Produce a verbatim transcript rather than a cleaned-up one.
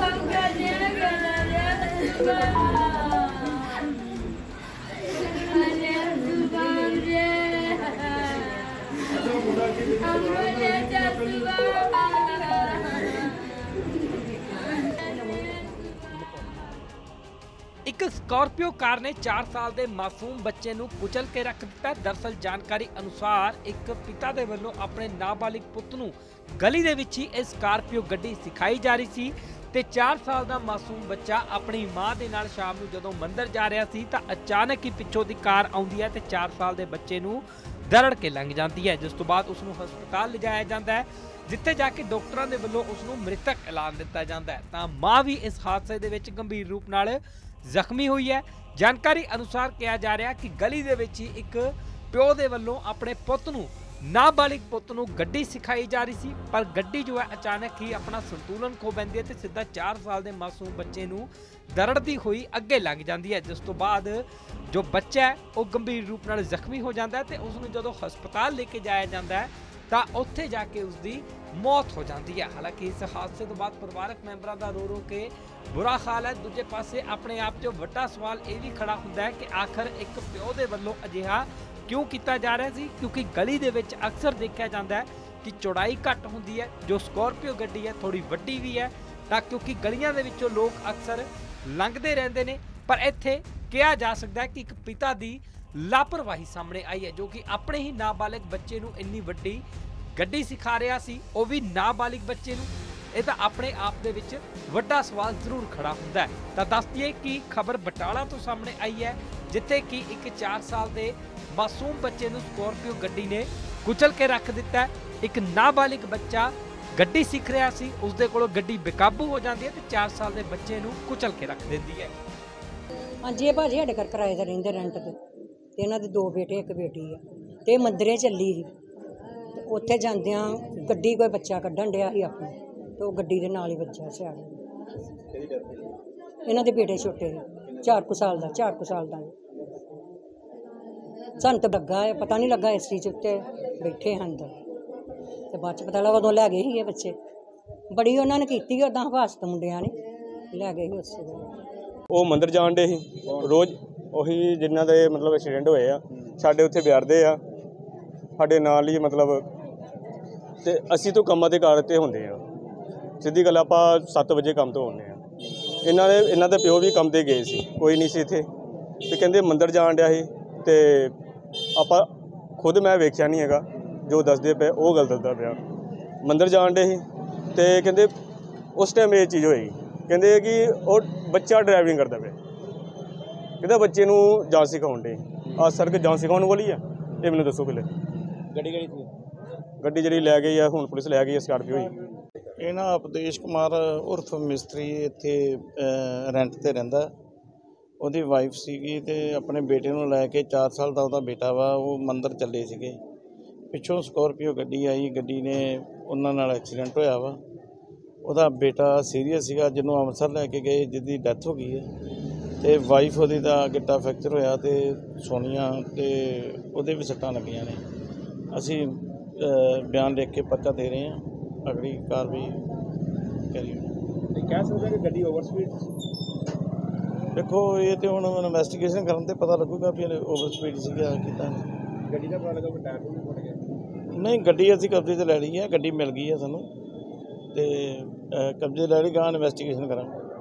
एक Scorpio car ने चार साल के मासूम बच्चे नूं कुचल के रख दिता। दरअसल जानकारी अनुसार एक पिता दे वल्लों अपने नाबालिग पुੱਤ नूं गली दे विच ही इह स्कॉर्पियो गड्डी सिखाई जा रही सी ते चार साल का मासूम बच्चा अपनी मां दे नाल शाम नूं जदों मंदिर जा रहा सी तां अचानक ही पिछों दी कार आउंदी है ते चार साल के बच्चे नूं दरड़ के लंघ जाती है, जिस तो बाद उसनूं हस्पताल लिजाया जाता है, जिथे जाके डॉक्टरों के वल्लों उसनूं मृतक ऐलान दिता जाता है। तां मां भी इस हादसे दे विच गंभीर रूप नाल जख्मी हुई है। जानकारी अनुसार कहा जा रहा कि गली दे विच ही एक प्यो दे वल्लों अपने पुੱਤ नूं नाबालिग पुੱਤ नूं गड्डी सिखाई जा रही सी, पर गड्डी जो है अचानक ही अपना संतुलन खो बैंदी है ते सीधा चार साल के मासूम बच्चे नूं दरड़दी हुई अगे लग जाती है, जिस तो बाद जो बच्चा है वह गंभीर रूप नाल जख्मी हो जाता है ते उसनूं जदों हस्पताल लेके जाया जाता है तां उत्थे जाके उसकी मौत हो जाती है। हालांकि इस हादसे तो बाद परिवारक मैंबरां दा रो रो के बुरा हाल है। दूजे पासे अपने आप च वड्डा सवाल ये भी खड़ा हुंदा है कि आखिर एक प्यो दे वल्लों अजिहा क्यों किया जा रहा सी, क्योंकि गली दे विच अक्सर देखा जाता है कि चौड़ाई घट हुंदी है, जो स्कॉर्पियो गड्डी है थोड़ी वड्डी भी है, तां क्योंकि गलियां दे विचों लोग अक्सर लंघदे रहिंदे ने। पर इत्थे कहा जा सकता है कि एक पिता दी लापरवाही सामने आई है, जो कि अपने ही नाबालिग बच्चे नूं इन्नी वड्डी गड्डी सिखा रहा सी, वो भी नाबालिग बच्चे नूं। ये तो अपने आप दे विच वड्डा सवाल जरूर खड़ा हुंदा है। तां दस दईए कि खबर बटाला तो सामने आई है, जिथे कि एक चार साल के मासूम बच्चे नूं स्कॉर्पियो गड्डी ने कुचल के रख दिता है। एक नाबालिग बच्चा गड्डी सीख रहा सी, उसदे कोलों गड्डी बेकाबू हो जाती है तो चार साल के बच्चे नूं कुचल के रख दिंदी है। हाँ जी, भाजी साडे घर किराए ते रहिंदे रेंट ते ते इन्हां दे दो बेटे एक बेटी है ते मंदिरे चली ही ते उत्थे जांदियां गड्डी कोई बच्चा कड्ढन डिया ही अपना तो गड्डी दे नाल ही बच्चा सियाड़ा इन्हां दे बेटे छोटे चार कु साल दा चार कु साल दा सानूं तो लग्गा है पता नहीं लगा इस चीज़ उत्ते बैठे हैं अंदर ते बाद च पता लगा उदों लै गए ही ये बच्चे बड़ी उन्होंने कीती उदां हिफाजत मुंडियां ने लै गए ही उस ਉਹ ਮੰਦਰ ਜਾਣ ਦੇ ਸੀ ਰੋਜ਼ ਉਹੀ ਜਿਨ੍ਹਾਂ ਦੇ ਮਤਲਬ ਐਕਸੀਡੈਂਟ ਹੋਏ ਆ ਸਾਡੇ ਉੱਥੇ ਬਿਆਰਦੇ ਆ ਸਾਡੇ ਨਾਲ ਹੀ ਮਤਲਬ ਤੇ ਅਸੀਂ ਤੋਂ ਕੰਮਾਂ ਦੇ ਕਾਰ ਤੇ ਹੁੰਦੇ ਆ ਸਿੱਧੀ ਗੱਲ ਆਪਾਂ ਸੱਤ ਵਜੇ ਕੰਮ ਤੋਂ ਆਉਂਦੇ ਆ ਇਹਨਾਂ ਦੇ ਇਹਨਾਂ ਦੇ ਪਿਓ ਵੀ ਕੰਮ ਤੇ ਗਏ ਸੀ ਕੋਈ ਨਹੀਂ ਸੀ ਇੱਥੇ ਤੇ ਕਹਿੰਦੇ ਮੰਦਰ ਜਾਣ ਡਿਆ ਸੀ ਤੇ ਆਪਾਂ ਖੁਦ ਮੈਂ ਵੇਖਿਆ ਨਹੀਂ ਹੈਗਾ ਜੋ ਦੱਸਦੇ ਪਏ ਉਹ ਗੱਲ ਦੱਸਦਾ ਪਿਆ ਮੰਦਰ ਜਾਣ ਦੇ ਸੀ ਤੇ ਕਹਿੰਦੇ ਉਸ ਟਾਈਮ ਇਹ ਚੀਜ਼ ਹੋਈ ਕਹਿੰਦੇ कि ਉਹ ਬੱਚਾ ਡਰਾਈਵਿੰਗ ਕਰਦਾ ਪਿਆ ਕਹਿੰਦਾ ਬੱਚੇ ਨੂੰ ਜਾਂਚ ਸਿਖਾਉਣ ਦੇ ਆ ਸੜਕ ਜਾਂਚ ਸਿਖਾਉਣ ਵਾਲੀ ਆ ਇਹ ਮੈਨੂੰ ਦੱਸੋ ਪਹਿਲੇ ਗੱਡੀ ਕਿਹੜੀ ਸੀ ਗੱਡੀ ਜਿਹੜੀ ਲੈ ਗਈ ਆ ਹੁਣ ਪੁਲਿਸ ਲੈ ਗਈ ਆ ਸਕਾਰਪੀਓ ਹੀ ਇਹ ਨਾ ਉਪਦੇਸ਼ ਕੁਮਾਰ ਉਰਫ ਮਿਸਤਰੀ ਇੱਥੇ ਰੈਂਟ ਤੇ ਰਹਿੰਦਾ ਉਹਦੀ ਵਾਈਫ ਸੀਗੀ ਤੇ ਆਪਣੇ ਬੇਟੇ ਨੂੰ ਲੈ ਕੇ ਚਾਰ ਸਾਲ ਦਾ ਉਹਦਾ ਬੇਟਾ ਵਾ ਉਹ ਮੰਦਰ ਚੱਲੇ ਸੀਗੇ ਪਿੱਛੋਂ ਸਕਾਰਪੀਓ ਗੱਡੀ ਆਈ ਗੱਡੀ ਨੇ ਉਹਨਾਂ ਨਾਲ ਐਕਸੀਡੈਂਟ ਹੋਇਆ ਵਾ ਉਹਦਾ ਬੇਟਾ ਸੀਰੀਅਸ ਸੀਗਾ ਜਿਹਨੂੰ ਅੰਮ੍ਰਿਤਸਰ ਲੈ ਕੇ ਗਏ ਜਿਹਦੀ ਡੈਥ ਹੋ ਗਈ ਹੈ ਤੇ ਵਾਈਫ ਉਹਦੀ ਦਾ ਗਿੱਟਾ ਫ੍ਰੈਕਚਰ ਹੋਇਆ ਤੇ ਸੋਨੀਆ ਤੇ ਉਹਦੇ ਵੀ ਸੱਟਾਂ ਲੱਗੀਆਂ ਨੇ ਅਸੀਂ ਬਿਆਨ ਲਿਖ ਕੇ ਪਰਚਾ ਦੇ ਰਹੇ ਹਾਂ ਅਗਲੀ ਕਾਰਵਾਈ ਕਰੀਏ ਕਹਿ ਸਕਦੇ ਕਿ ਗੱਡੀ ਓਵਰ ਸਪੀਡ ਦੇਖੋ ਇਹ ਤੇ ਹੁਣ ਇਨਵੈਸਟੀਗੇਸ਼ਨ ਕਰਨ ਤੇ ਪਤਾ ਲੱਗੂਗਾ ਵੀ ਓਵਰ ਸਪੀਡ ਸੀਗਾ ਕਿੱਦਾਂ ਗੱਡੀ ਦਾ ਪਤਾ ਲੱਗਾ ਕਿ ਟਾਇਰ ਵੀ ਫਟ ਗਿਆ ਨਹੀਂ ਗੱਡੀ ਅਸੀਂ ਕਬਜ਼ੇ 'ਤੇ ਲੈ ਲਈ ਹੈ ਗੱਡੀ ਮਿਲ ਗਈ ਹੈ ਸਾਨੂੰ ਤੇ ਕਬਜ਼ੇ ਲੈ ਲਈ ਗਾਂ ਇਨਵੈਸਟੀਗੇਸ਼ਨ ਕਰਾਂਗੇ।